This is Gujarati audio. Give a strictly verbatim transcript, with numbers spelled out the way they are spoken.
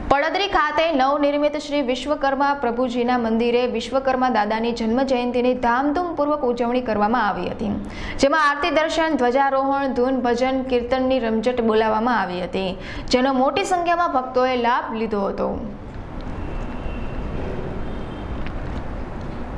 પડદરી ખાતે નવનિર્મિત શ્રી વિશ્વકર્મા પ્રભુજીના મંદિરે વિશ્વકર્મા દાદાની જન્મ જયંતિની ધામધૂમપૂર્વક ઉજવણી કરવામાં આવી હતી, જેમાં આરતી દર્શન, ધ્વજારોહણ, ધૂન, ભજન, કીર્તનની રમઝટ બોલાવવામાં આવી હતી, જેનો મોટી સંખ્યામાં ભક્તોએ લાભ લીધો હતો।